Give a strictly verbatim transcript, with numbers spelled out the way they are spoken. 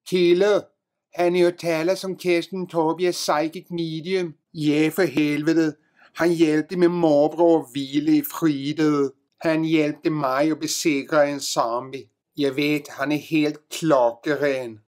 Kilde, han er jo taler som Karsten Torebjer psychic medium. Ja, for helvede. Han hjalp med morbror og hvile i fridet. Han hjalp mig at besikre en zombie. Jeg ved, han er helt klokkeren.